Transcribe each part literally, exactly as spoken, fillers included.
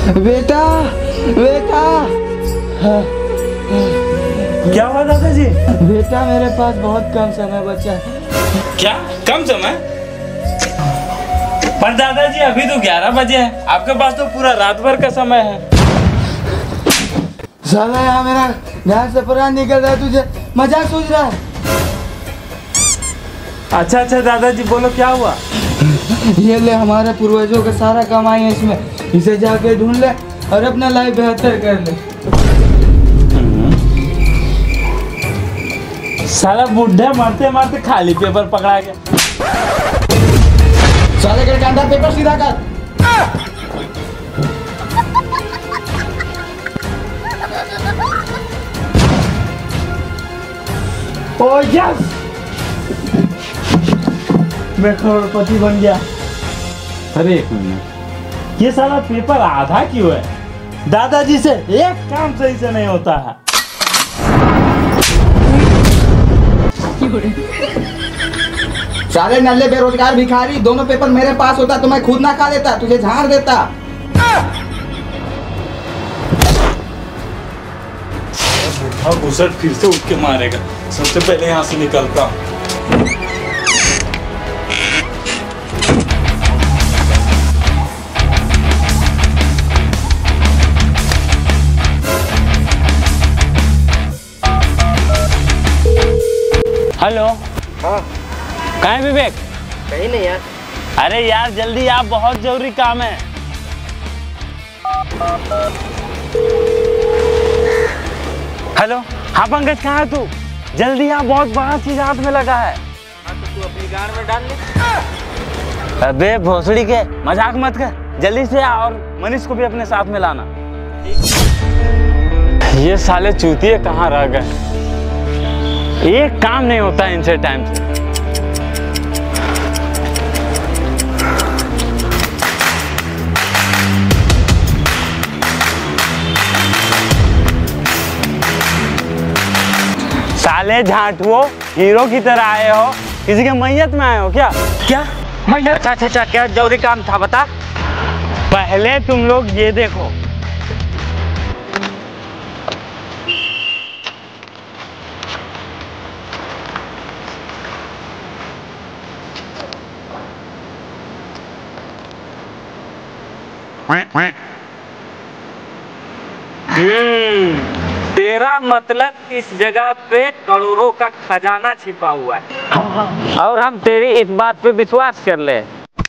बेटा बेटा। क्या हुआ दादाजी? बेटा मेरे पास बहुत कम समय बचा है। क्या कम समय? पर दादाजी अभी तो ग्यारह बजे है, आपके पास तो पूरा रात भर का समय है। साला यहाँ मेरा ध्यान से पूरा निकल रहा है, तुझे मजाक सोच रहा है? अच्छा अच्छा दादाजी बोलो क्या हुआ? ये ले हमारे पूर्वजों का सारा कमाई है इसमें, इसे जाके ढूंढ ले और अपना लाइफ बेहतर कर ले। साला बुढ़ा मरते मरते खाली पेपर पकड़ा गया। साले के कंधा पेपर सीधा कर। ओ यस, मैं करोड़पति बन गया। अरे एक मिनट, ये साला पेपर आधा क्यों है? दादाजी से एक काम सही से नहीं होता है। साले नल्ले बेरोजगार भिखारी, दोनों पेपर मेरे पास होता तो मैं खुद ना खा लेता, तुझे झाड़ देता। बुढ़ा घुसट फिर से उठ के मारेगा, सबसे पहले यहाँ से निकलता। हेलो। हाँ कहाँ है विवेक? कहीं नहीं यार। अरे यार जल्दी आप, बहुत जरूरी काम है। हेलो। हाँ पंकज कहाँ है तू? जल्दी आ, बहुत बड़ा चीज हाथ में लगा है। हाँ तो तू अपनी गाड़ में डाल ले। अबे भोसड़ी के, मजाक मत कर, जल्दी से आ और मनीष को भी अपने साथ में लाना। ये साले चूतिए कहाँ रह गए? एक काम नहीं होता है इनसे टाइम से। साले झांटुओ, हीरो की तरह आए हो, किसी के मैयत में आए हो क्या? क्या मैयत? अच्छा अच्छा अच्छा, क्या जरूरी काम था बता। पहले तुम लोग ये देखो। तेरा मतलब इस जगह पे करोड़ों का खजाना छिपा हुआ है और हम तेरी इस बात पे विश्वास कर ले।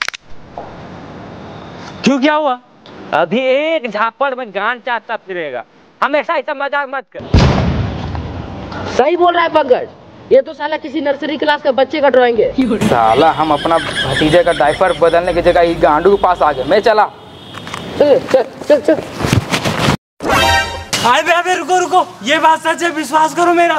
क्यों, क्या हुआ? अभी एक झापड़ में गान चाहता फिरेगा, हमेशा ऐसा मजाक मत कर। सही बोल रहा है पंकज, ये तो साला किसी नर्सरी क्लास का बच्चे का ड्राइंग है। साला हम अपना भतीजे का डायपर बदलने की जगह गांडू के पास आ गए। मैं चला। चल चल चल चल। अबे अबे रुको रुको, ये बात सच है, विश्वास करो मेरा।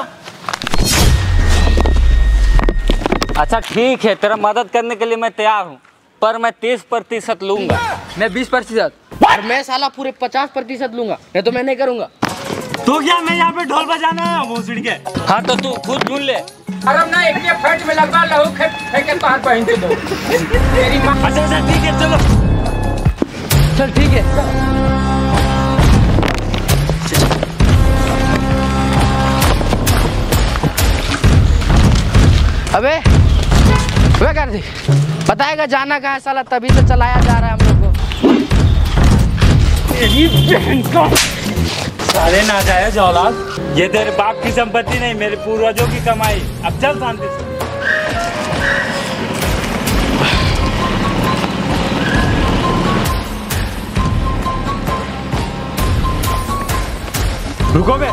अच्छा ठीक है, तेरा मदद करने के लिए मैं तैयार हूँ, पर मैं तीस प्रतिशत लूंगा। मैं बीस प्रतिशत और मैं साला पूरे पचास प्रतिशत लूंगा, नहीं तो मैं नहीं करूंगा। तो क्या मैं यहाँ पे ढोल बजाना है भोसड़ी के? हाँ तो तू खुद ढूंढ ले। अरे ना एक फट में लगवा लहू फेंके तार पहन दे दो। तेरी माँ। अच्छा अच्छा ठीक है, चलो चल ठीक है। अबे वे कर दी, बताएगा जाना कहाँ है साला, तभी से चलाया जा रहा है हम लोग को। तेरी बहन का सारे नाजायज औलाद, ये तेरे बाप की संपत्ति नहीं, मेरे पूर्वजों की कमाई। अब चल शांति से। रुको बे।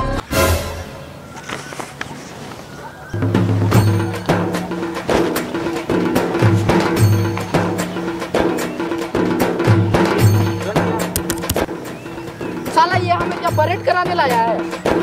साला ये हमें क्या परेड कराने लाया है?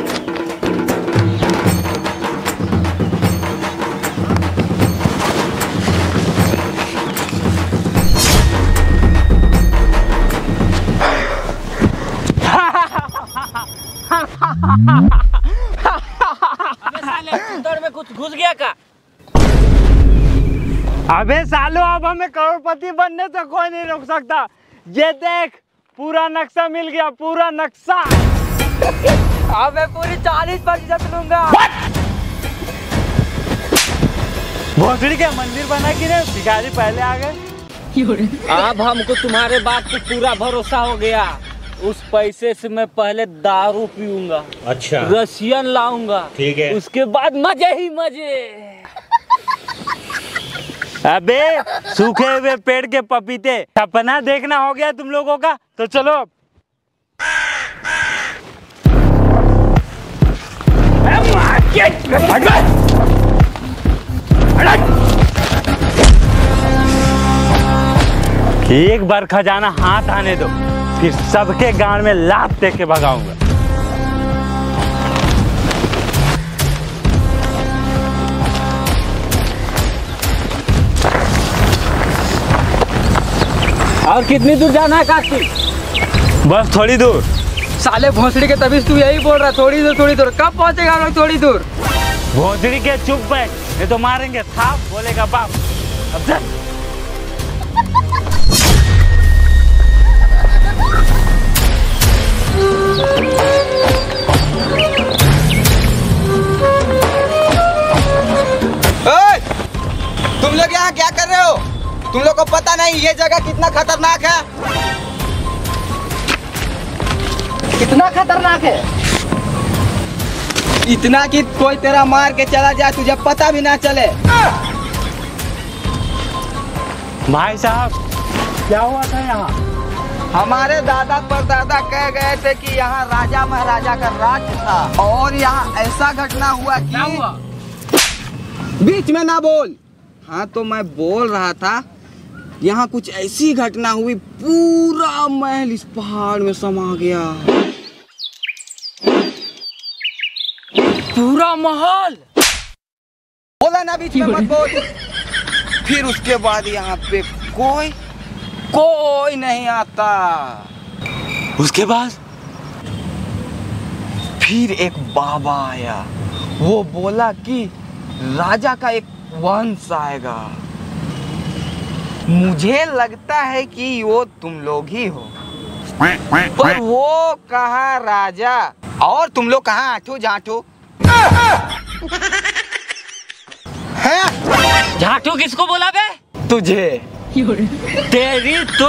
में कुछ घुस गया का? अबे सालो, अब हमें करोड़पति बनने से कोई नहीं रोक सकता। ये देख, पूरा नक्शा मिल गया, पूरा नक्शा। अब मैं पूरी चालीस प्रतिशत लूंगा। भोसड़ी के मंदिर बना कि नहीं, भिखारी पहले आ गए। अब हमको तुम्हारे बात पे पूरा भरोसा हो गया। उस पैसे से मैं पहले दारू पीऊंगा, अच्छा रशियन लाऊंगा, ठीक है, उसके बाद मजे ही मजे। अबे सूखे हुए पेड़ के पपीते, सपना देखना हो गया तुम लोगों का, तो चलो। एक बार खजाना हाथ आने दो, फिर सबके गांड में लात दे के भगाऊंगा। और कितनी दूर जाना है काशी? बस थोड़ी दूर। साले भोसड़ी के तभी तू यही बोल रहा, थोड़ी दूर थोड़ी दूर। कब पहुंचेगा हम लोग थोड़ी दूर? भोसड़ी के चुप बैठ, ये तो मारेंगे थाप, बोलेगा बाप। अब चल। तुम लोग यहाँ क्या कर रहे हो? तुम लोग को पता नहीं ये जगह कितना खतरनाक है? कितना खतरनाक है? इतना कि कोई तेरा मार के चला जाए तुझे पता भी ना चले। भाई साहब क्या हुआ था यहाँ? हमारे दादा परदादा कह गए थे कि यहाँ राजा महाराजा का राज था, और यहाँ ऐसा घटना हुआ कि... क्या हुआ? बीच में ना बोल। हाँ तो मैं बोल रहा था, यहाँ कुछ ऐसी घटना हुई, पूरा महल इस पहाड़ में समा गया। पूरा महल? बोला ना बीच में मत बोल। फिर उसके बाद यहाँ पे कोई कोई नहीं आता। उसके बाद फिर एक बाबा आया, वो बोला कि राजा का एक वंश आएगा। मुझे लगता है कि वो तुम लोग ही हो, पर वो कहाँ राजा और तुम लोग कहाँ आठू जाठू? झाटू किसको बोला बे? तुझे। तेरी तो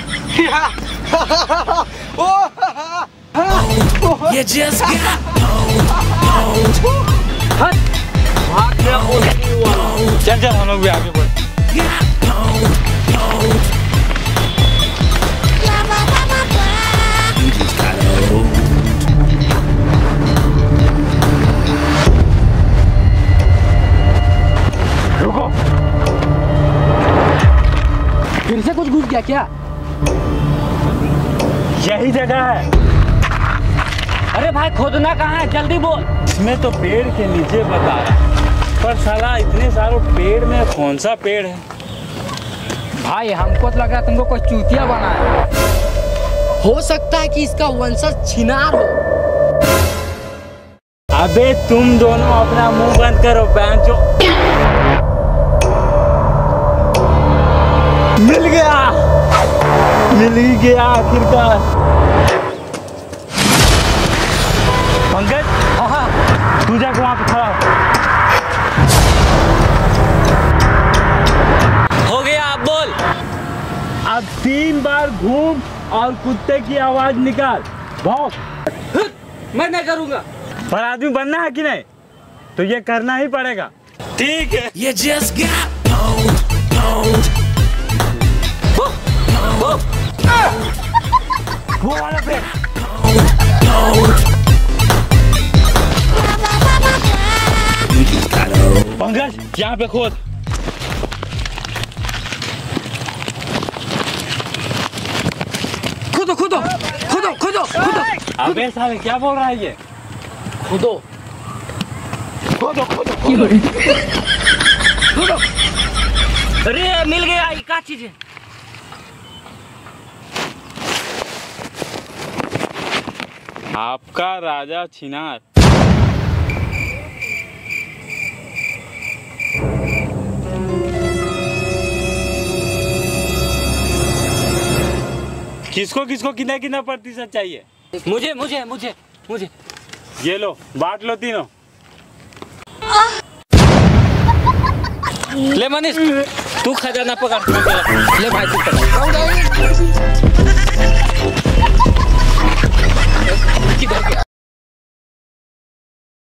You just got चल चल हम लोग भी आगे बढ़े। रुको, फिर से कुछ घुस गया क्या? यही जगह है। अरे भाई खोदना कहाँ है, जल्दी बोल। इसमें तो पेड़ के नीचे बता रहा, पर साला इतने सारे पेड़ में कौन सा पेड़ है? भाई हमको तो लग रहा है तुमको कोई चूतिया बना है। हो सकता है कि इसका वंशज छिनार हो। अबे तुम दोनों अपना मुंह बंद करो बैंचो। मिल गया, मिल ही गया आखिरकार। पंकज, हाँ हाँ तू जाके वहां पे खड़ा हो गया, अब बोल। अब तीन बार घूम और कुत्ते की आवाज निकाल, भौंक। मैं नहीं करूंगा। पर आदमी बनना है कि नहीं, तो ये करना ही पड़ेगा। ठीक है। You just got pwned, pwned. वो वाला पे। पंकज यहाँ पे खोद। खुदो खुदो खुदो खुदो खुदो। अबे साले क्या बोल रहा है ये? खुदो खोदो खोदो खुदो। अरे मिल गया, ये क्या चीज है? आपका राजा छिनार। किसको किसको कितना कितना प्रतिशत चाहिए? मुझे मुझे मुझे मुझे ये लो बांट लो तीनों। ले मनीष तू खजाना पकड़ ले भाई तू पकड़